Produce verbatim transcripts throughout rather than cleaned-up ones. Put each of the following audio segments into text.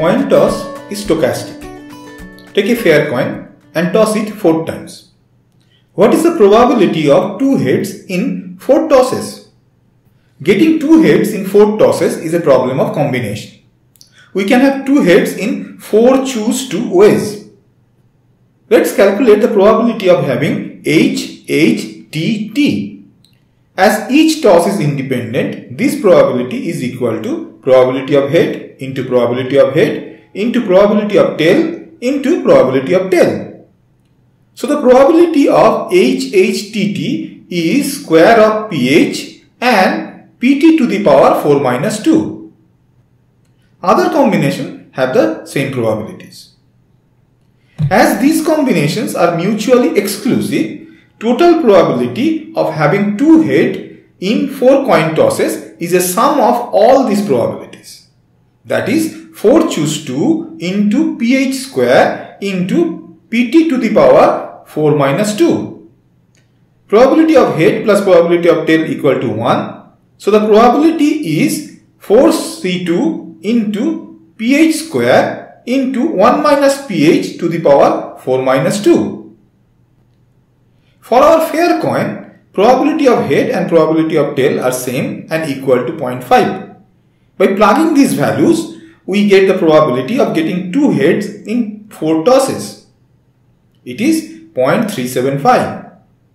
Coin toss is stochastic. Take a fair coin and toss it four times. What is the probability of two heads in four tosses? Getting two heads in four tosses is a problem of combination. We can have two heads in four choose two ways. Let's calculate the probability of having H, H, T, T. As each toss is independent, this probability is equal to probability of head into probability of head into probability of tail into probability of tail. So the probability of H H T T is square of P H and P T to the power four minus two. Other combinations have the same probabilities. As these combinations are mutually exclusive, total probability of having two heads in four coin tosses is a sum of all these probabilities. That is four choose two into P H square into P T to the power four minus two. Probability of head plus probability of tail equal to one. So the probability is four C two into P H square into one minus P H to the power four minus two. For our fair coin, probability of head and probability of tail are same and equal to zero point five. By plugging these values, we get the probability of getting two heads in four tosses. It is zero point three seven five.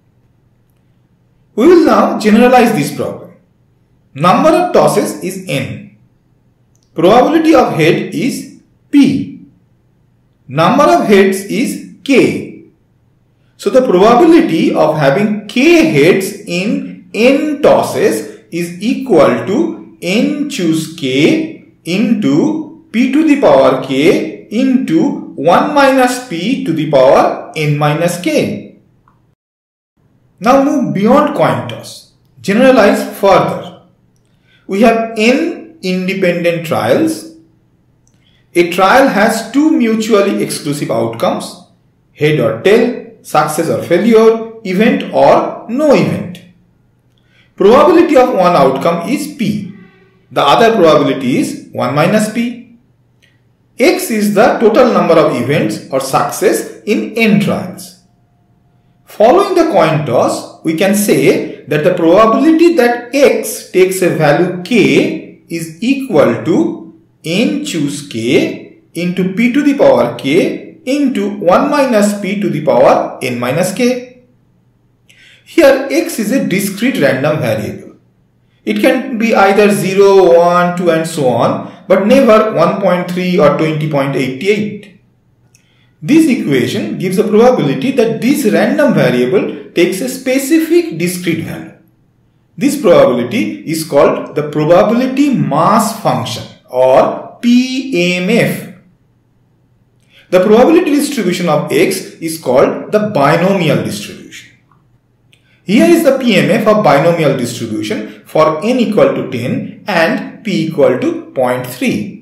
We will now generalize this problem. Number of tosses is n. Probability of head is P. Number of heads is K. So the probability of having K heads in n tosses is equal to n choose K into P to the power K into one minus P to the power n minus K. Now move beyond coin toss. Generalize further. We have n independent trials. A trial has two mutually exclusive outcomes, head or tail, success or failure, event or no event. Probability of one outcome is P. The other probability is one minus P. X is the total number of events or success in n trials. Following the coin toss, we can say that the probability that X takes a value K is equal to n choose K into P to the power K into one minus P to the power n minus K. Here X is a discrete random variable. It can be either zero, one, two and so on, but never one point three or twenty point eight eight. This equation gives a probability that this random variable takes a specific discrete value. This probability is called the probability mass function or P M F. The probability distribution of X is called the binomial distribution. Here is the P M F of binomial distribution for n equal to ten and p equal to zero point three.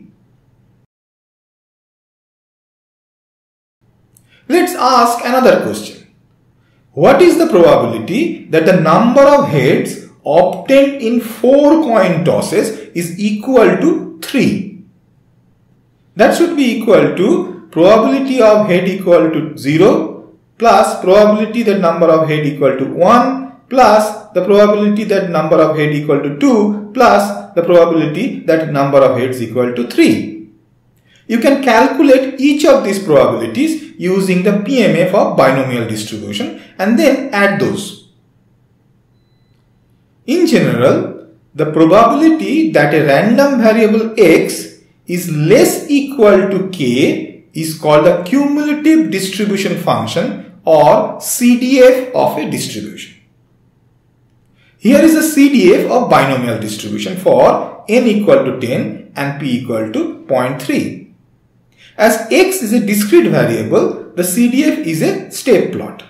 Let's ask another question. What is the probability that the number of heads obtained in four coin tosses is equal to three? That should be equal to probability of head equal to zero plus probability that number of head equal to one plus the probability that number of head equal to two plus the probability that number of heads equal to three. You can calculate each of these probabilities using the P M F of binomial distribution and then add those. In general, the probability that a random variable X is less equal to K is called the cumulative distribution function or C D F of a distribution. Here is a C D F of binomial distribution for n equal to ten and p equal to zero point three. As X is a discrete variable, the C D F is a step plot.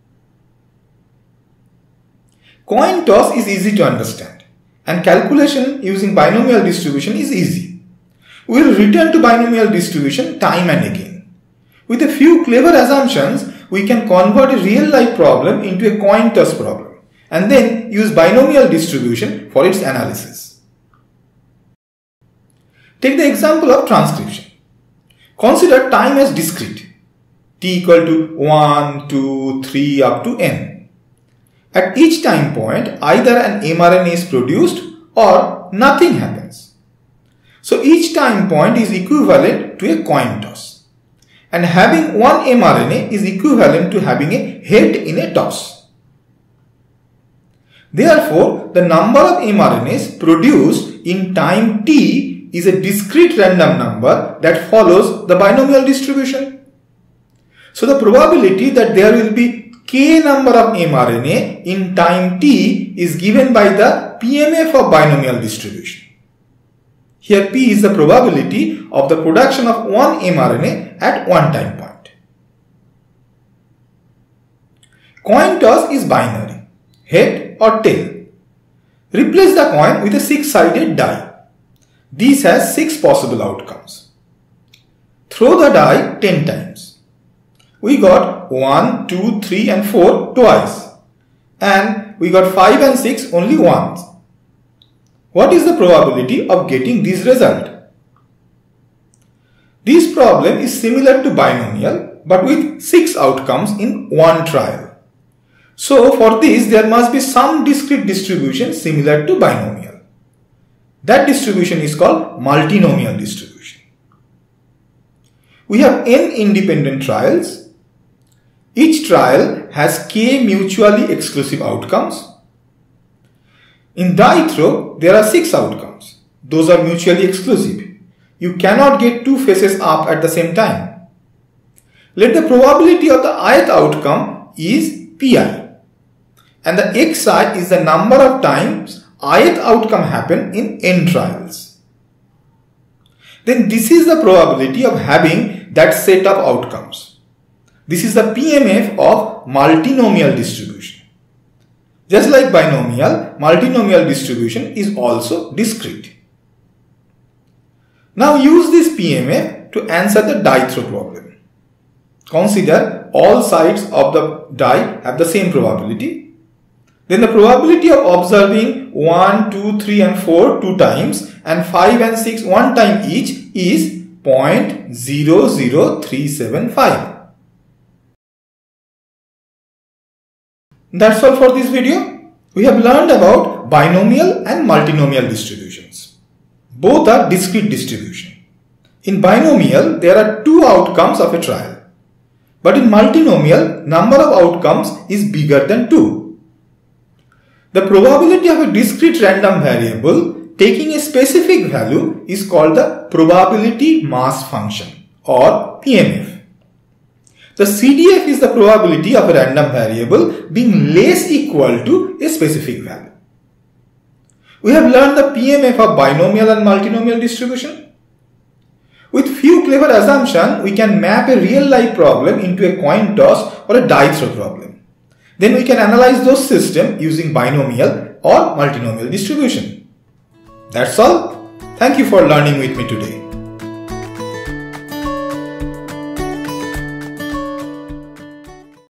Coin toss is easy to understand and calculation using binomial distribution is easy. We will return to binomial distribution time and again. With a few clever assumptions, we can convert a real-life problem into a coin toss problem and then use binomial distribution for its analysis. Take the example of transcription. Consider time as discrete, t equal to one, two, three up to n. At each time point, either an mRNA is produced or nothing happens. So each time point is equivalent to a coin toss. And having one mRNA is equivalent to having a head in a toss. Therefore, the number of mRNAs produced in time t is a discrete random number that follows the binomial distribution. So the probability that there will be k number of mRNA in time t is given by the P M F of binomial distribution. Here P is the probability of the production of one mRNA at one time point. Coin toss is binary, head or tail. Replace the coin with a six-sided die. This has six possible outcomes. Throw the die ten times. We got one, two, three and four twice. And we got five and six only once. What is the probability of getting this result? This problem is similar to binomial but with six outcomes in one trial. So for this there must be some discrete distribution similar to binomial. That distribution is called multinomial distribution. We have n independent trials. Each trial has k mutually exclusive outcomes. In die throw, there are six outcomes. Those are mutually exclusive. You cannot get two faces up at the same time. Let the probability of the ith outcome is pi. And the xi is the number of times ith outcome happen in n trials. Then this is the probability of having that set of outcomes. This is the P M F of multinomial distribution. Just like binomial, multinomial distribution is also discrete. Now use this P M F to answer the die throw problem. Consider all sides of the die have the same probability. Then the probability of observing one, two, three and four two times and five and six one time each is zero point zero zero three seven five. That's all for this video. We have learned about binomial and multinomial distributions. Both are discrete distribution. In binomial, there are two outcomes of a trial. But in multinomial, number of outcomes is bigger than two. The probability of a discrete random variable taking a specific value is called the probability mass function or P M F. The C D F is the probability of a random variable being less equal to a specific value. We have learned the P M F of binomial and multinomial distribution. With few clever assumptions, we can map a real-life problem into a coin toss or a die throw problem. Then we can analyze those systems using binomial or multinomial distribution. That's all. Thank you for learning with me today.